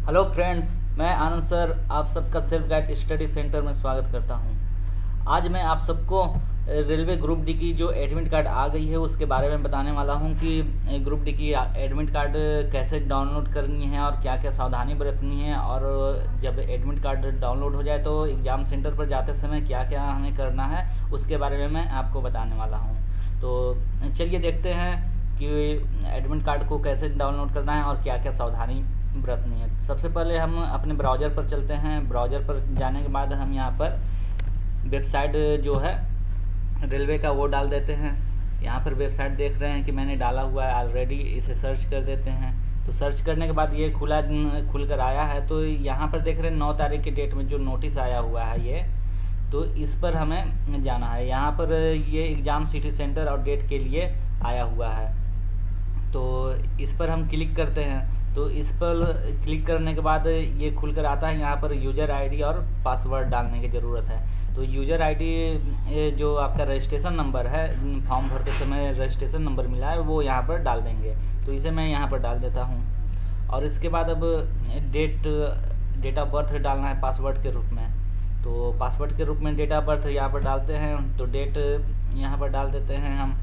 Hello friends, मैं आनंद sir आप सबका सेल्फ गाइड स्टडी सेंटर में स्वागत करता हूं। आज मैं आप सबको रेलवे ग्रुप डी की जो एडमिट कार्ड आ गई है उसके बारे में बताने वाला हूं कि ग्रुप डी की एडमिट कार्ड कैसे डाउनलोड करनी है और क्या क्या सावधानी बरतनी है, और जब एडमिट कार्ड डाउनलोड हो जाए तो एग्ज़ाम सेंटर पर जाते समय क्या क्या हमें करना है उसके बारे में मैं आपको बताने वाला हूँ। तो चलिए देखते हैं कि एडमिट कार्ड को कैसे डाउनलोड करना है और क्या क्या सावधानी बरतनी है। सबसे पहले हम अपने ब्राउज़र पर चलते हैं। ब्राउज़र पर जाने के बाद हम यहाँ पर वेबसाइट जो है रेलवे का वो डाल देते हैं। यहाँ पर वेबसाइट देख रहे हैं कि मैंने डाला हुआ है ऑलरेडी, इसे सर्च कर देते हैं। तो सर्च करने के बाद ये खुल कर आया है। तो यहाँ पर देख रहे हैं 9 तारीख की डेट में जो नोटिस आया हुआ है ये, तो इस पर हमें जाना है। यहाँ पर ये एग्ज़ाम सिटी सेंटर और डेट के लिए आया हुआ है, तो इस पर हम क्लिक करते हैं। तो इस पर क्लिक करने के बाद ये खुलकर आता है। यहाँ पर यूज़र आईडी और पासवर्ड डालने की ज़रूरत है। तो यूज़र आईडी जो आपका रजिस्ट्रेशन नंबर है, फॉर्म भरते समय रजिस्ट्रेशन नंबर मिला है, वो यहाँ पर डाल देंगे। तो इसे मैं यहाँ पर डाल देता हूँ। और इसके बाद अब डेट ऑफ बर्थ डालना है पासवर्ड के रूप में। तो पासवर्ड के रूप में डेट ऑफ बर्थ यहाँ पर डालते हैं। तो डेट यहाँ पर डाल देते हैं हम।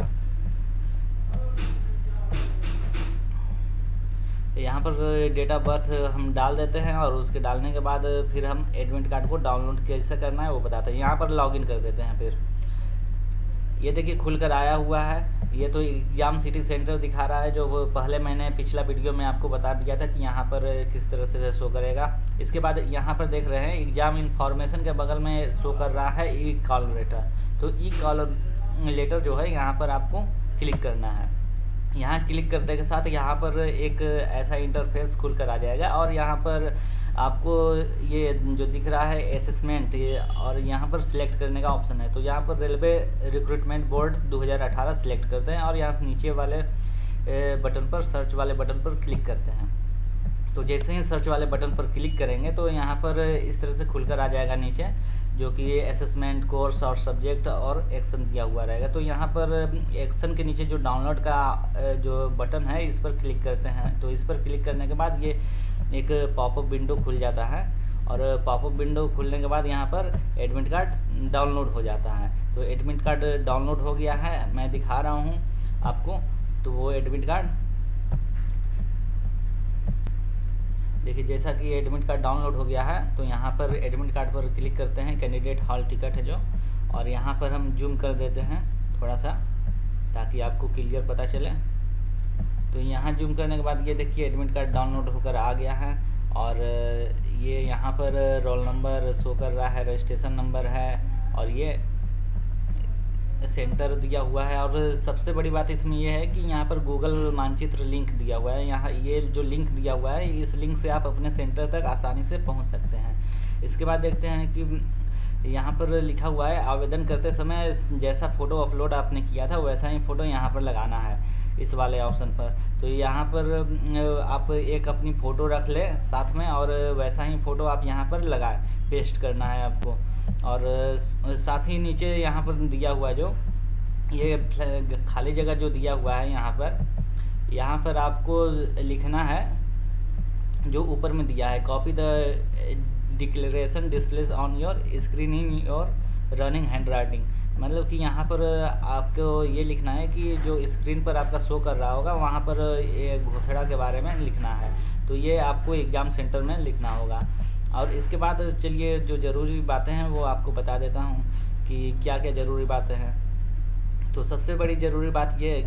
यहाँ पर डेट ऑफ बर्थ हम डाल देते हैं और उसके डालने के बाद फिर हम एडमिट कार्ड को डाउनलोड कैसे करना है वो बताते हैं। यहाँ पर लॉगिन कर देते हैं। फिर ये देखिए खुलकर आया हुआ है। ये तो एग्ज़ाम सिटी सेंटर दिखा रहा है, जो वो पहले मैंने पिछला वीडियो में आपको बता दिया था कि यहाँ पर किस तरह से शो करेगा। इसके बाद यहाँ पर देख रहे हैं एग्ज़ाम इन्फॉर्मेशन के बगल में शो कर रहा है ई कॉल लेटर। तो ई कॉल लेटर जो है यहाँ पर आपको क्लिक करना है। यहाँ क्लिक करने के साथ यहाँ पर एक ऐसा इंटरफेस खुल कर आ जाएगा और यहाँ पर आपको ये जो दिख रहा है असेसमेंट, ये और यहाँ पर सिलेक्ट करने का ऑप्शन है। तो यहाँ पर रेलवे रिक्रूटमेंट बोर्ड 2018 सिलेक्ट करते हैं और यहाँ नीचे वाले बटन पर, सर्च वाले बटन पर क्लिक करते हैं। तो जैसे ही सर्च वाले बटन पर क्लिक करेंगे तो यहाँ पर इस तरह से खुलकर आ जाएगा नीचे, जो कि असेसमेंट, कोर्स और सब्जेक्ट और एक्शन दिया हुआ रहेगा। तो यहाँ पर एक्शन के नीचे जो डाउनलोड का जो बटन है इस पर क्लिक करते हैं। तो इस पर क्लिक करने के बाद ये एक पॉपअप विंडो खुल जाता है और पॉपअप विंडो खुलने के बाद यहाँ पर एडमिट कार्ड डाउनलोड हो जाता है। तो एडमिट कार्ड डाउनलोड हो गया है, मैं दिखा रहा हूँ आपको। तो वो एडमिट कार्ड देखिए, जैसा कि एडमिट कार्ड डाउनलोड हो गया है तो यहाँ पर एडमिट कार्ड पर क्लिक करते हैं। कैंडिडेट हॉल टिकट है जो, और यहाँ पर हम जूम कर देते हैं थोड़ा सा ताकि आपको क्लियर पता चले। तो यहाँ जूम करने के बाद ये देखिए एडमिट कार्ड डाउनलोड होकर आ गया है और ये यहाँ पर रोल नंबर शो कर रहा है, रजिस्ट्रेशन नंबर है और ये सेंटर दिया हुआ है। और सबसे बड़ी बात इसमें यह है कि यहाँ पर गूगल मानचित्र लिंक दिया हुआ है। यहाँ ये जो लिंक दिया हुआ है, इस लिंक से आप अपने सेंटर तक आसानी से पहुँच सकते हैं। इसके बाद देखते हैं कि यहाँ पर लिखा हुआ है आवेदन करते समय जैसा फ़ोटो अपलोड आपने किया था वैसा ही फ़ोटो यहाँ पर लगाना है, इस वाले ऑप्शन पर। तो यहाँ पर आप एक अपनी फ़ोटो रख लें साथ में और वैसा ही फ़ोटो आप यहाँ पर लगाएं, पेस्ट करना है आपको। और साथ ही नीचे यहाँ पर दिया हुआ जो ये खाली जगह जो दिया हुआ है यहाँ पर आपको लिखना है जो ऊपर में दिया है, copy the declaration displace on your screen in your running handwriting. मतलब कि यहाँ पर आपको ये लिखना है कि जो स्क्रीन पर आपका शो कर रहा होगा वहाँ पर ये घोषणा के बारे में लिखना है। तो ये आपको एग्ज़ाम सेंटर में लिखना होगा। और इसके बाद चलिए जो ज़रूरी बातें हैं वो आपको बता देता हूँ कि क्या क्या ज़रूरी बातें हैं। तो सबसे बड़ी ज़रूरी बात ये है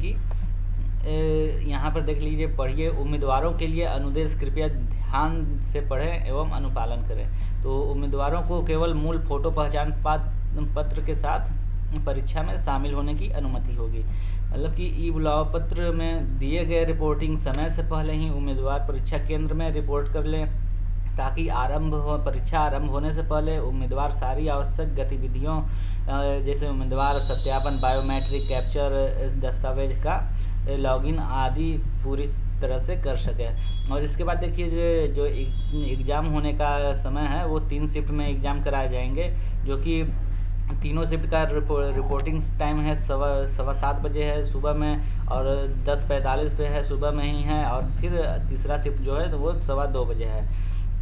कि यहाँ पर देख लीजिए, पढ़िए। उम्मीदवारों के लिए अनुदेश कृपया ध्यान से पढ़ें एवं अनुपालन करें। तो उम्मीदवारों को केवल मूल फ़ोटो पहचान पत्र के साथ परीक्षा में शामिल होने की अनुमति होगी। मतलब कि ई बुलाव पत्र में दिए गए रिपोर्टिंग समय से पहले ही उम्मीदवार परीक्षा केंद्र में रिपोर्ट कर लें, ताकि परीक्षा आरंभ होने से पहले उम्मीदवार सारी आवश्यक गतिविधियों जैसे उम्मीदवार सत्यापन, बायोमेट्रिक कैप्चर, दस्तावेज का लॉगिन आदि पूरी तरह से कर सके। और इसके बाद देखिए जो एग्ज़ाम होने का समय है वो 3 शिफ्ट में एग्ज़ाम कराए जाएंगे, जो कि तीनों शिफ्ट का रिपोर्टिंग टाइम है 7:15 बजे है सुबह में, और 10:45 पे है सुबह में ही है, और फिर तीसरा शिफ्ट जो है तो वो 2:15 बजे है।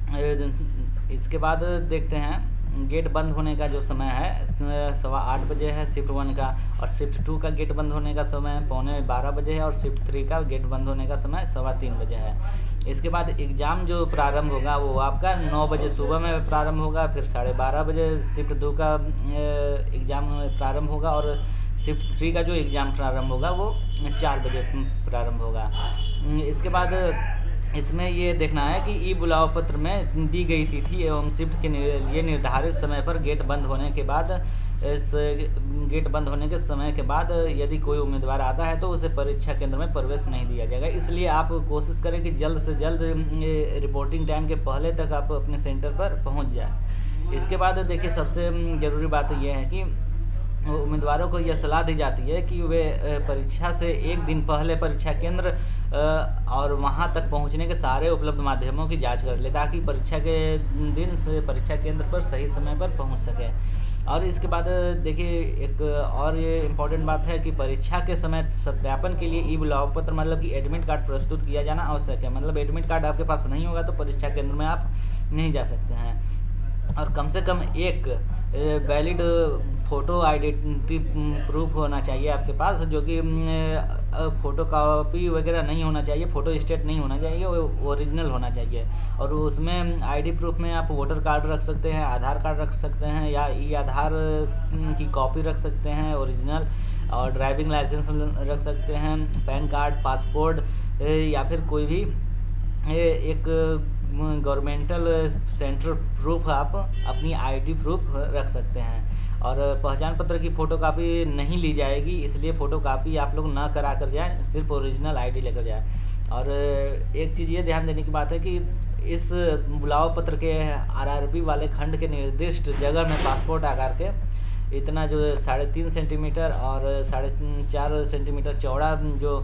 इसके बाद देखते हैं गेट बंद होने का जो समय है 8:15 बजे है शिफ्ट 1 का, और शिफ्ट 2 का गेट बंद होने का समय 11:15 बजे है, और शिफ्ट 3 का गेट बंद होने का समय 3:15 बजे है। इसके बाद एग्ज़ाम जो प्रारंभ होगा वो आपका 9 बजे सुबह में प्रारंभ होगा, फिर 12:30 बजे शिफ्ट 2 का एग्ज़ाम प्रारंभ होगा, और शिफ्ट 3 का जो एग्ज़ाम प्रारंभ होगा वो 4 बजे प्रारंभ होगा। इसके बाद इसमें ये देखना है कि ई बुलाव पत्र में दी गई तिथि एवं शिफ्ट के लिए निर्धारित समय पर गेट बंद होने के बाद गेट बंद होने के समय के बाद यदि कोई उम्मीदवार आता है तो उसे परीक्षा केंद्र में प्रवेश नहीं दिया जाएगा। इसलिए आप कोशिश करें कि जल्द से जल्द रिपोर्टिंग टाइम के पहले तक आप अपने सेंटर पर पहुंच जाए। इसके बाद देखिए सबसे ज़रूरी बात यह है कि उम्मीदवारों को यह सलाह दी जाती है कि वे परीक्षा से एक दिन पहले परीक्षा केंद्र और वहां तक पहुंचने के सारे उपलब्ध माध्यमों की जांच कर ले, ताकि परीक्षा के दिन से परीक्षा केंद्र पर सही समय पर पहुंच सके। और इसके बाद देखिए एक और ये इम्पोर्टेंट बात है कि परीक्षा के समय सत्यापन के लिए ई बुलाव पत्र मतलब कि एडमिट कार्ड प्रस्तुत किया जाना आवश्यक है। मतलब एडमिट कार्ड आपके पास नहीं होगा तो परीक्षा केंद्र में आप नहीं जा सकते हैं। और कम से कम एक वैलिड फ़ोटो आइडेंटिटी प्रूफ होना चाहिए आपके पास, जो कि फ़ोटो कॉपी वगैरह नहीं होना चाहिए, फ़ोटो स्टेट नहीं होना चाहिए, वो ओरिजिनल होना चाहिए। और उसमें आईडी प्रूफ में आप वोटर कार्ड रख सकते हैं, आधार कार्ड रख सकते हैं, या ई आधार की कॉपी रख सकते हैं ओरिजिनल, और ड्राइविंग लाइसेंस रख सकते हैं, पैन कार्ड, पासपोर्ट, या फिर कोई भी एक गवर्नमेंटल सेंटर प्रूफ आप अपनी आईडी प्रूफ रख सकते हैं। और पहचान पत्र की फ़ोटोकॉपी नहीं ली जाएगी, इसलिए फ़ोटोकॉपी आप लोग ना करा कर जाएँ, सिर्फ ओरिजिनल आईडी लेकर जाएँ। और एक चीज़ ये ध्यान देने की बात है कि इस बुलाव पत्र के आरआरबी वाले खंड के निर्दिष्ट जगह में पासपोर्ट आकार के इतना जो 3.5 सेंटीमीटर और 4.5 सेंटीमीटर चौड़ा जो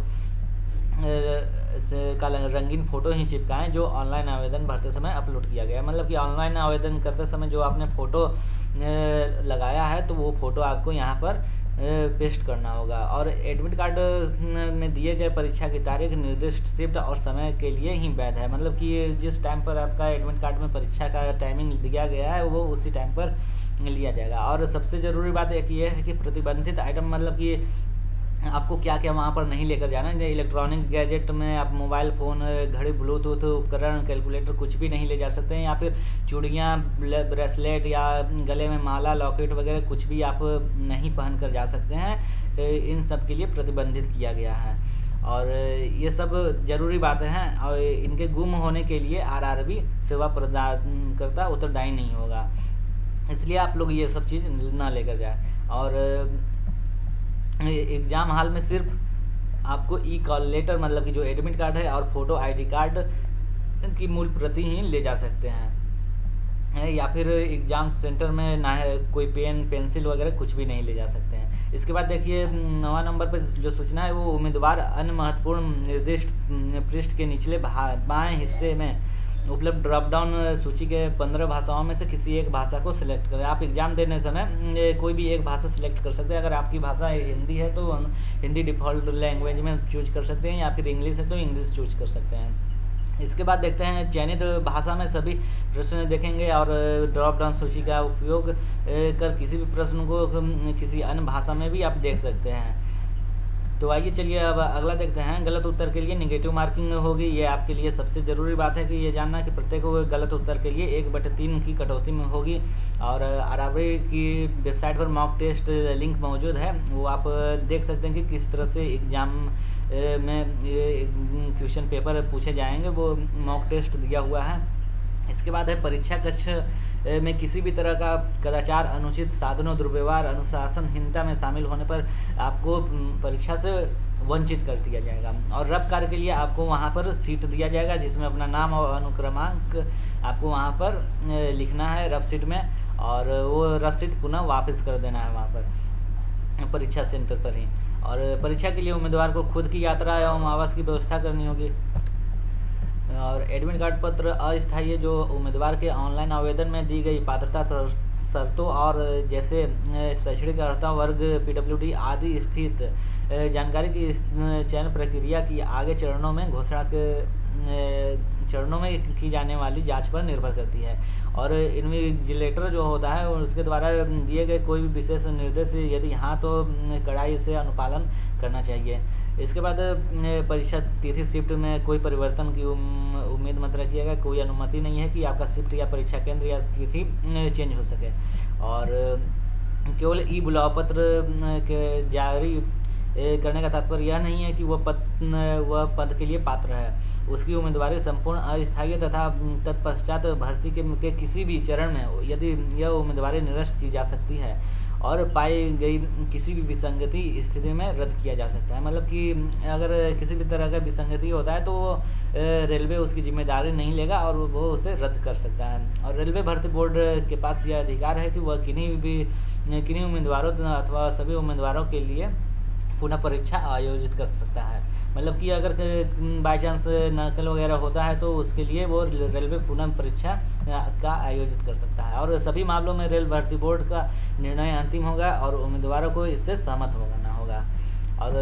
का रंगीन फ़ोटो ही चिपकाएं, जो ऑनलाइन आवेदन भरते समय अपलोड किया गया है। मतलब कि ऑनलाइन आवेदन करते समय जो आपने फ़ोटो लगाया है तो वो फ़ोटो आपको यहाँ पर पेस्ट करना होगा। और एडमिट कार्ड में दिए गए परीक्षा की तारीख निर्दिष्ट शिफ्ट और समय के लिए ही वैध है। मतलब कि जिस टाइम पर आपका एडमिट कार्ड में परीक्षा का टाइमिंग दिया गया है वो उसी टाइम पर लिया जाएगा। और सबसे ज़रूरी बात एक ये है कि प्रतिबंधित आइटम मतलब कि आपको क्या क्या वहाँ पर नहीं लेकर जाना है। इलेक्ट्रॉनिक्स गैजेट में आप मोबाइल फ़ोन, घड़ी, ब्लूटूथ उपकरण, कैलकुलेटर कुछ भी नहीं ले जा सकते हैं, या फिर चूड़ियाँ, ब्रेसलेट या गले में माला, लॉकेट वगैरह कुछ भी आप नहीं पहन कर जा सकते हैं। इन सब के लिए प्रतिबंधित किया गया है। और ये सब ज़रूरी बातें हैं, और इनके गुम होने के लिए आरआरबी सेवा प्रदान करता उत्तरदायी नहीं होगा, इसलिए आप लोग ये सब चीज़ ना लेकर जाए। और एग्ज़ाम हॉल में सिर्फ आपको ई कॉल लेटर मतलब कि जो एडमिट कार्ड है और फोटो आईडी कार्ड की मूल प्रति ही ले जा सकते हैं, या फिर एग्ज़ाम सेंटर में ना है कोई पेन, पेंसिल वगैरह कुछ भी नहीं ले जा सकते हैं। इसके बाद देखिए 9वां नंबर पर जो सूचना है वो उम्मीदवार अन्य महत्वपूर्ण निर्दिष्ट पृष्ठ के निचले बाएं हिस्से में उपलब्ध ड्रॉप डाउन सूची के 15 भाषाओं में से किसी एक भाषा को सिलेक्ट करें। आप एग्ज़ाम देने समय कोई भी एक भाषा सिलेक्ट कर सकते हैं। अगर आपकी भाषा हिंदी है तो हिंदी डिफ़ॉल्ट लैंग्वेज में चूज कर सकते हैं, या फिर इंग्लिश है तो इंग्लिश चूज कर सकते हैं। इसके बाद देखते हैं चयनित भाषा में सभी प्रश्न देखेंगे, और ड्रॉप डाउन सूची का उपयोग कर किसी भी प्रश्न को किसी अन्य भाषा में भी आप देख सकते हैं। तो आइए चलिए अब अगला देखते हैं। गलत उत्तर के लिए नेगेटिव मार्किंग होगी। ये आपके लिए सबसे ज़रूरी बात है कि ये जानना कि प्रत्येक गलत उत्तर के लिए 1/3 की कटौती में होगी। और आरआरबी की वेबसाइट पर मॉक टेस्ट लिंक मौजूद है, वो आप देख सकते हैं कि किस तरह से एग्ज़ाम में क्वेश्चन पेपर पूछे जाएंगे, वो मॉक टेस्ट दिया हुआ है। इसके बाद है परीक्षा कक्ष में किसी भी तरह का कदाचार, अनुचित साधनों, दुर्व्यवहार, अनुशासनहीनता में शामिल होने पर आपको परीक्षा से वंचित कर दिया जाएगा। और रफ कार्य के लिए आपको वहां पर सीट दिया जाएगा, जिसमें अपना नाम और अनुक्रमांक आपको वहां पर लिखना है रफ सीट में, और वो रफ सीट पुनः वापस कर देना है वहां पर परीक्षा सेंटर पर ही। और परीक्षा के लिए उम्मीदवार को खुद की यात्रा एवं आवास की व्यवस्था करनी होगी। और एडमिट कार्ड पत्र अस्थायी जो उम्मीदवार के ऑनलाइन आवेदन में दी गई पात्रता शर्तों और जैसे शैक्षणिक अर्हता, वर्ग, पीडब्ल्यूडी आदि स्थित जानकारी की चयन प्रक्रिया की आगे चरणों में चरणों में की जाने वाली जांच पर निर्भर करती है। और इन्विजिलेटर जो होता है उसके द्वारा दिए गए कोई भी विशेष निर्देश यदि हाँ तो कड़ाई से अनुपालन करना चाहिए। इसके बाद परीक्षा तिथि शिफ्ट में कोई परिवर्तन की उम्मीद मत रखिएगा। कोई अनुमति नहीं है कि आपका शिफ्ट या परीक्षा केंद्र या तिथि चेंज हो सके। और केवल ई बुलाव पत्र के जारी करने का तात्पर्य यह नहीं है कि वह पद के लिए पात्र है। उसकी उम्मीदवारी संपूर्ण अस्थायी तथा तत्पश्चात भर्ती के किसी भी चरण में यदि यह उम्मीदवारी निरस्त की जा सकती है और पाई गई किसी भी विसंगति स्थिति में रद्द किया जा सकता है। मतलब कि अगर किसी भी तरह का विसंगति होता है तो रेलवे उसकी जिम्मेदारी नहीं लेगा और वो उसे रद्द कर सकता है। और रेलवे भर्ती बोर्ड के पास यह अधिकार है कि वह किन्हीं उम्मीदवारों अथवा सभी उम्मीदवारों के लिए पुनः परीक्षा आयोजित कर सकता है। मतलब कि अगर बाई चांस नकल वगैरह होता है तो उसके लिए वो रेलवे पुनः परीक्षा का आयोजित कर सकता है। और सभी मामलों में रेल भर्ती बोर्ड का निर्णय अंतिम होगा और उम्मीदवारों को इससे सहमत होना होगा। और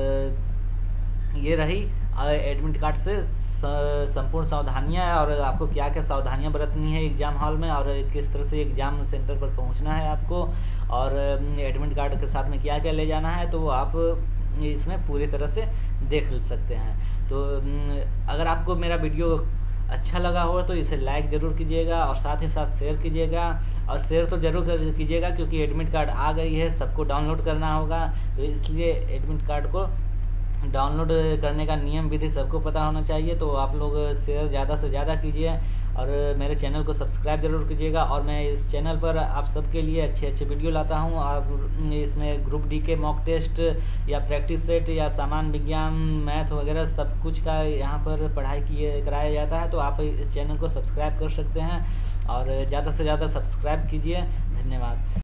ये रही एडमिट कार्ड से संपूर्ण सावधानियां और आपको क्या क्या सावधानियां बरतनी है एग्ज़ाम हॉल में और किस तरह से एग्ज़ाम सेंटर पर पहुंचना है आपको और एडमिट कार्ड के साथ में क्या क्या ले जाना है, तो आप इसमें पूरी तरह से देख सकते हैं। तो अगर आपको मेरा वीडियो अच्छा लगा हो तो इसे लाइक ज़रूर कीजिएगा और साथ ही साथ शेयर कीजिएगा। और शेयर तो ज़रूर कीजिएगा क्योंकि एडमिट कार्ड आ गई है, सबको डाउनलोड करना होगा, तो इसलिए एडमिट कार्ड को डाउनलोड करने का नियम विधि सबको पता होना चाहिए। तो आप लोग शेयर ज़्यादा से ज़्यादा कीजिए और मेरे चैनल को सब्सक्राइब जरूर कीजिएगा। और मैं इस चैनल पर आप सबके लिए अच्छे अच्छे वीडियो लाता हूँ। आप इसमें ग्रुप डी के मॉक टेस्ट या प्रैक्टिस सेट या सामान्य विज्ञान मैथ वगैरह सब कुछ का यहाँ पर पढ़ाई कराया जाता है। तो आप इस चैनल को सब्सक्राइब कर सकते हैं और ज़्यादा से ज़्यादा सब्सक्राइब कीजिए। धन्यवाद।